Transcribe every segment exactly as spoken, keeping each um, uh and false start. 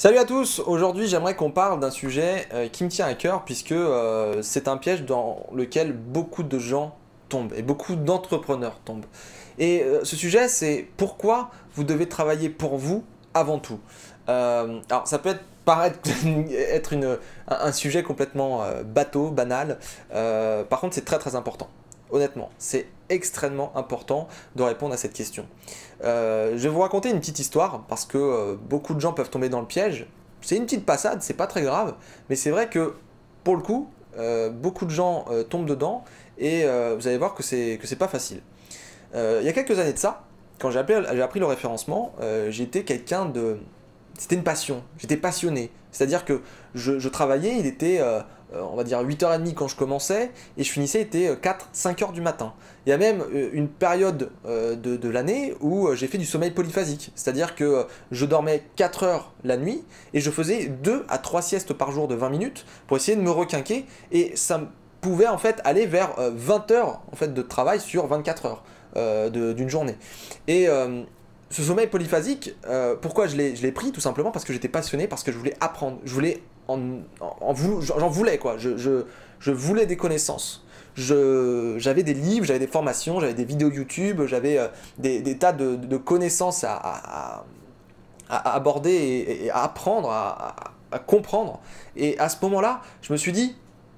Salut à tous, aujourd'hui j'aimerais qu'on parle d'un sujet euh, qui me tient à cœur puisque euh, c'est un piège dans lequel beaucoup de gens tombent et beaucoup d'entrepreneurs tombent. Et euh, ce sujet c'est pourquoi vous devez travailler pour vous avant tout. Euh, alors ça peut être, paraître être une, un, un sujet complètement euh, bateau, banal, euh, par contre c'est très très important. Honnêtement, c'est extrêmement important de répondre à cette question. Euh, je vais vous raconter une petite histoire parce que euh, beaucoup de gens peuvent tomber dans le piège. C'est une petite passade, c'est pas très grave, mais c'est vrai que pour le coup, euh, beaucoup de gens euh, tombent dedans et euh, vous allez voir que c'est que c'est pas facile. Euh, il y a quelques années de ça, quand j'ai appris, j'ai appris le référencement, euh, j'étais quelqu'un de... C'était une passion, j'étais passionné. C'est-à-dire que je, je travaillais, il était, euh, euh, on va dire, huit heures trente quand je commençais, et je finissais, il était quatre cinq heures du matin. Il y a même euh, une période euh, de, de l'année où euh, j'ai fait du sommeil polyphasique. C'est-à-dire que euh, je dormais quatre heures la nuit, et je faisais deux à trois siestes par jour de vingt minutes pour essayer de me requinquer, et ça pouvait en fait aller vers euh, vingt heures en fait, de travail sur vingt-quatre heures euh, d'une journée. Et... Euh, Ce sommeil polyphasique, euh, pourquoi je l'ai pris? Tout simplement parce que j'étais passionné, parce que je voulais apprendre, je voulais en, en, en j'en voulais quoi, je, je, je voulais des connaissances. J'avais des livres, j'avais des formations, j'avais des vidéos YouTube, j'avais euh, des, des tas de, de connaissances à, à, à, à aborder et, et à apprendre, à, à, à comprendre. Et à ce moment-là, je me suis dit,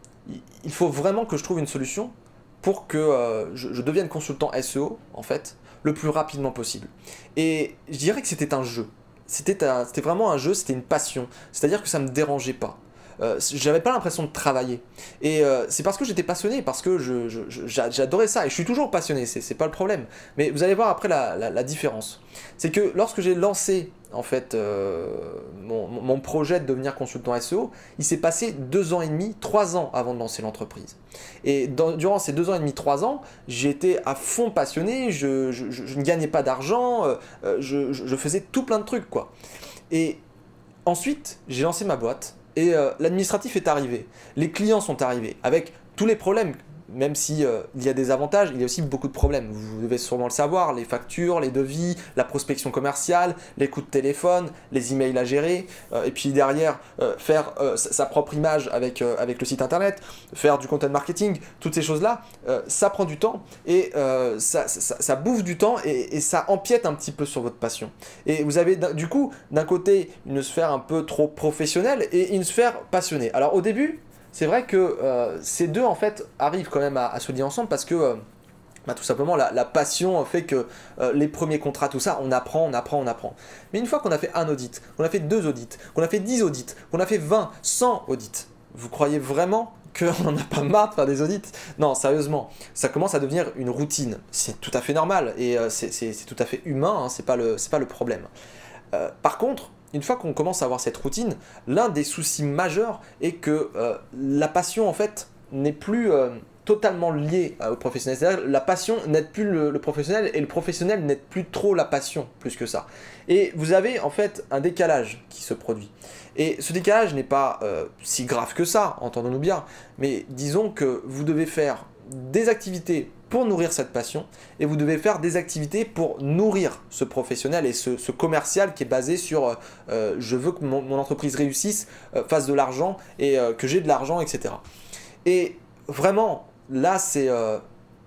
il faut vraiment que je trouve une solution pour que euh, je, je devienne consultant S E O, en fait, le plus rapidement possible. Et je dirais que c'était un jeu. C'était vraiment un jeu, c'était une passion. C'est-à-dire que ça ne me dérangeait pas. Euh, j'avais pas l'impression de travailler. Et euh, c'est parce que j'étais passionné, parce que j'adorais ça. Et je suis toujours passionné, c'est pas le problème. Mais vous allez voir après la, la, la différence. C'est que lorsque j'ai lancé en fait euh, mon, mon projet de devenir consultant S E O, il s'est passé deux ans et demi, trois ans avant de lancer l'entreprise. Et dans, durant ces deux ans et demi, trois ans, j'étais à fond passionné, je, je, je, je ne gagnais pas d'argent, euh, je, je, je faisais tout plein de trucs quoi. Et ensuite, j'ai lancé ma boîte. Et euh, l'administratif est arrivé, les clients sont arrivés, avec tous les problèmes, même si euh, il y a des avantages, il y a aussi beaucoup de problèmes. Vous devez sûrement le savoir, les factures, les devis, la prospection commerciale, les coûts de téléphone, les emails à gérer, euh, et puis derrière, euh, faire euh, sa propre image avec, euh, avec le site internet, faire du content marketing, toutes ces choses-là, euh, ça prend du temps, et euh, ça, ça, ça bouffe du temps, et, et ça empiète un petit peu sur votre passion. Et vous avez du coup, d'un côté, une sphère un peu trop professionnelle, et une sphère passionnée. Alors au début, c'est vrai que euh, ces deux en fait arrivent quand même à, à se lier ensemble parce que euh, bah, tout simplement la, la passion fait que euh, les premiers contrats, tout ça, on apprend, on apprend, on apprend. Mais une fois qu'on a fait un audit, qu'on a fait deux audits, qu'on a fait dix audits, qu'on a fait vingt, cent audits, vous croyez vraiment qu'on n'en a pas marre de faire des audits? Non, sérieusement, ça commence à devenir une routine. C'est tout à fait normal et euh, c'est tout à fait humain, hein, c'est pas le, c'est pas le problème. Euh, par contre, une fois qu'on commence à avoir cette routine, l'un des soucis majeurs est que euh, la passion en fait n'est plus euh, totalement liée euh, au professionnel. C'est-à-dire la passion n'aide plus le, le professionnel et le professionnel n'aide plus trop la passion plus que ça. Et vous avez en fait un décalage qui se produit. Et ce décalage n'est pas euh, si grave que ça, entendons-nous bien, mais disons que vous devez faire des activités pour nourrir cette passion et vous devez faire des activités pour nourrir ce professionnel et ce, ce commercial qui est basé sur euh, je veux que mon, mon entreprise réussisse, euh, fasse de l'argent et euh, que j'ai de l'argent, et cetera. Et vraiment, là c'est euh,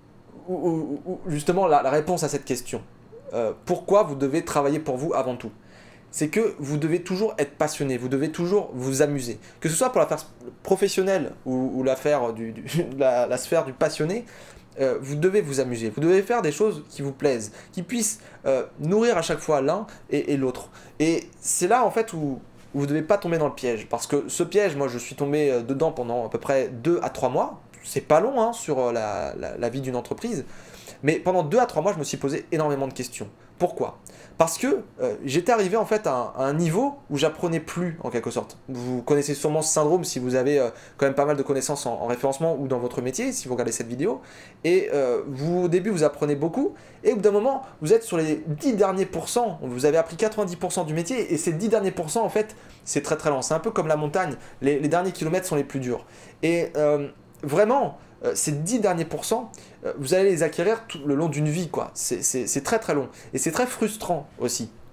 justement la, la réponse à cette question. Euh, pourquoi vous devez travailler pour vous avant tout? C'est que vous devez toujours être passionné, vous devez toujours vous amuser. Que ce soit pour l'affaire professionnelle ou, ou l'affaire du, du la, la sphère du passionné, euh, vous devez vous amuser. Vous devez faire des choses qui vous plaisent, qui puissent euh, nourrir à chaque fois l'un et, et l'autre. Et c'est là en fait où, où vous ne devez pas tomber dans le piège. Parce que ce piège, moi je suis tombé dedans pendant à peu près deux à trois mois. C'est pas long hein, sur la, la, la vie d'une entreprise. Mais pendant deux à trois mois, je me suis posé énormément de questions. Pourquoi? Parce que euh, j'étais arrivé en fait à un, à un niveau où j'apprenais plus en quelque sorte. Vous connaissez sûrement ce syndrome si vous avez euh, quand même pas mal de connaissances en, en référencement ou dans votre métier, si vous regardez cette vidéo. Et euh, vous, au début, vous apprenez beaucoup, et au bout d'un moment, vous êtes sur les dix derniers pourcents. Vous avez appris quatre-vingt-dix pour cent du métier, et ces dix derniers pourcents, en fait, c'est très très lent. C'est un peu comme la montagne. Les, les derniers kilomètres sont les plus durs. Et euh, vraiment, euh, ces dix derniers pourcents, euh, vous allez les acquérir tout le long d'une vie, quoi. C'est très très long. Et c'est très frustrant aussi.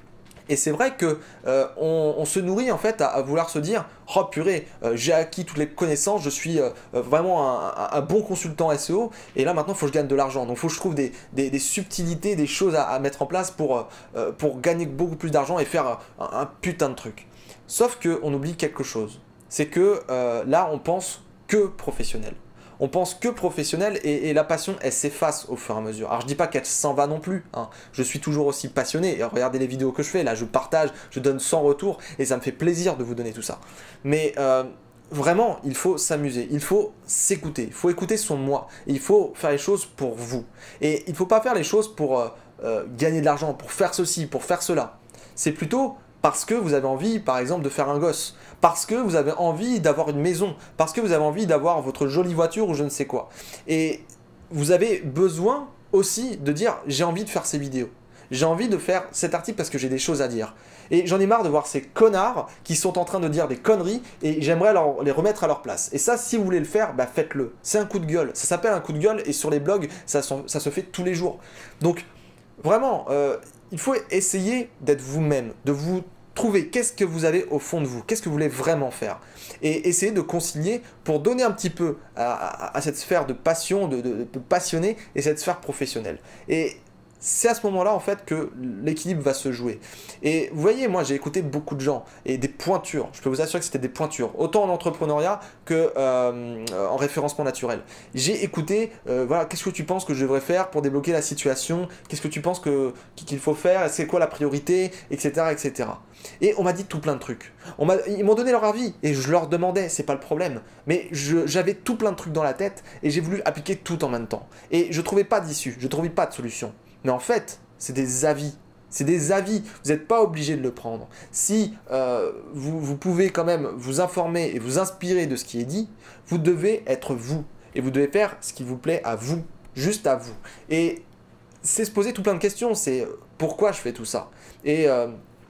Et c'est vrai que euh, on, on se nourrit en fait à, à vouloir se dire « Oh purée, euh, j'ai acquis toutes les connaissances, je suis euh, vraiment un, un, un bon consultant S E O, et là maintenant il faut que je gagne de l'argent. Donc il faut que je trouve des, des, des subtilités, des choses à, à mettre en place pour, euh, pour gagner beaucoup plus d'argent et faire un, un putain de truc. » Sauf qu'on oublie quelque chose, c'est que euh, là on pense que professionnel. On pense que professionnel et, et la passion, elle s'efface au fur et à mesure. Alors je dis pas qu'elle s'en va non plus, hein. Je suis toujours aussi passionné. Et regardez les vidéos que je fais, là je partage, je donne sans retour et ça me fait plaisir de vous donner tout ça. Mais euh, vraiment, il faut s'amuser, il faut s'écouter, il faut écouter son moi. Il faut faire les choses pour vous. Et il ne faut pas faire les choses pour euh, euh, gagner de l'argent, pour faire ceci, pour faire cela. C'est plutôt parce que vous avez envie, par exemple, de faire un gosse, parce que vous avez envie d'avoir une maison, parce que vous avez envie d'avoir votre jolie voiture ou je ne sais quoi. Et vous avez besoin aussi de dire « j'ai envie de faire ces vidéos, j'ai envie de faire cet article parce que j'ai des choses à dire ». Et j'en ai marre de voir ces connards qui sont en train de dire des conneries et j'aimerais leur, les remettre à leur place. Et ça, si vous voulez le faire, bah faites-le. C'est un coup de gueule, ça s'appelle un coup de gueule et sur les blogs, ça, ça se fait tous les jours. Donc, vraiment, euh, il faut essayer d'être vous-même, de vous trouver qu'est-ce que vous avez au fond de vous, qu'est-ce que vous voulez vraiment faire. Et essayer de concilier pour donner un petit peu à, à, à cette sphère de passion, de, de, de passionné et cette sphère professionnelle. Et c'est à ce moment-là, en fait, que l'équilibre va se jouer. Et vous voyez, moi, j'ai écouté beaucoup de gens, et des pointures. Je peux vous assurer que c'était des pointures, autant en entrepreneuriat que euh, en référencement naturel. J'ai écouté, euh, voilà, qu'est-ce que tu penses que je devrais faire pour débloquer la situation? Qu'est-ce que tu penses que, qu'il faut faire? C'est quoi la priorité? Etc, et cetera. Et on m'a dit tout plein de trucs. On m'a, ils m'ont donné leur avis, et je leur demandais, c'est pas le problème. Mais je, j'avais tout plein de trucs dans la tête, et j'ai voulu appliquer tout en même temps. Et je trouvais pas d'issue, je trouvais pas de solution. Mais en fait, c'est des avis. C'est des avis. Vous n'êtes pas obligé de le prendre. Si euh, vous, vous pouvez quand même vous informer et vous inspirer de ce qui est dit, vous devez être vous. Et vous devez faire ce qui vous plaît à vous. Juste à vous. Et c'est se poser tout plein de questions. C'est pourquoi je fais tout ça? Et euh,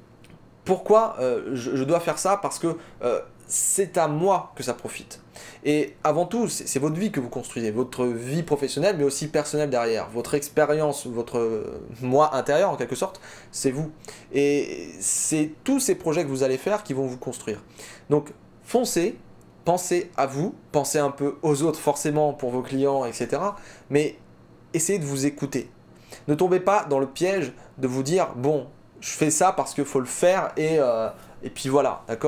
pourquoi euh, je, je dois faire ça? Parce que euh, c'est à moi que ça profite. Et avant tout, c'est votre vie que vous construisez, votre vie professionnelle, mais aussi personnelle derrière. Votre expérience, votre moi intérieur en quelque sorte, c'est vous. Et c'est tous ces projets que vous allez faire qui vont vous construire. Donc foncez, pensez à vous, pensez un peu aux autres forcément pour vos clients, et cetera. Mais essayez de vous écouter. Ne tombez pas dans le piège de vous dire « bon, je fais ça parce qu'il faut le faire et, euh, et puis voilà, d'accord ?»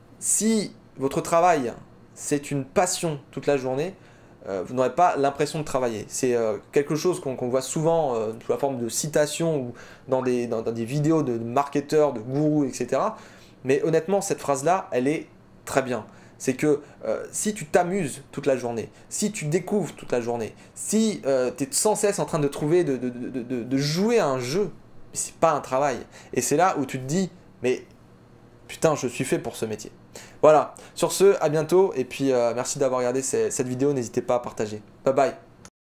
Si votre travail, c'est une passion toute la journée, euh, vous n'aurez pas l'impression de travailler. C'est euh, quelque chose qu'on qu'on voit souvent euh, sous la forme de citations ou dans des, dans, dans des vidéos de marketeurs, de gourous, et cetera. Mais honnêtement, cette phrase-là, elle est très bien. C'est que euh, si tu t'amuses toute la journée, si tu découvres toute la journée, si euh, tu es sans cesse en train de trouver, de, de, de, de, de jouer à un jeu, c'est pas un travail. Et c'est là où tu te dis, mais putain, je suis fait pour ce métier. Voilà, sur ce, à bientôt, et puis euh, merci d'avoir regardé cette vidéo, n'hésitez pas à partager. Bye bye.